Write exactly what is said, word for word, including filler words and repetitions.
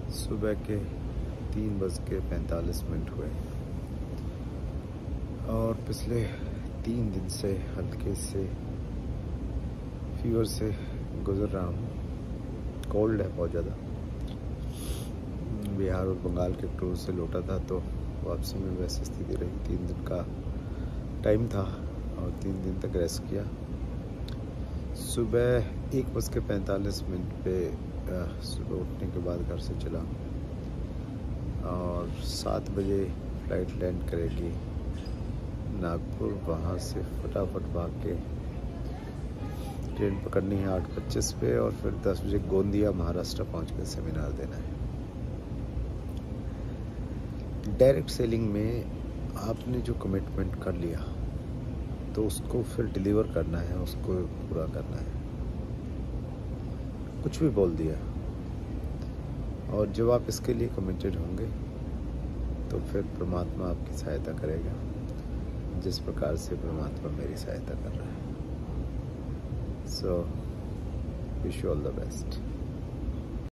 सुबह के तीन बज के पैंतालीस मिनट हुए और पिछले तीन दिन से हल्के से फीवर से गुजर रहा हूँ। कोल्ड है बहुत ज़्यादा। बिहार और बंगाल के टूर से लौटा था तो वापसी में वैसी स्थिति रही। तीन दिन का टाइम था और तीन दिन तक रेस्ट किया। सुबह एक बज के पैंतालीस मिनट पे सुबह उठने के बाद घर से चला और सात बजे फ्लाइट लैंड करेगी नागपुर। वहाँ से फटाफट भाग के ट्रेन पकड़नी है आठ पच्चीस पे और फिर दस बजे गोंदिया महाराष्ट्र पहुँच के सेमिनार देना है। डायरेक्ट सेलिंग में आपने जो कमिटमेंट कर लिया तो उसको फिर डिलीवर करना है, उसको पूरा करना है। कुछ भी बोल दिया और जब आप इसके लिए कमिटेड होंगे तो फिर परमात्मा आपकी सहायता करेगा, जिस प्रकार से परमात्मा मेरी सहायता कर रहा है। So wish you all the best.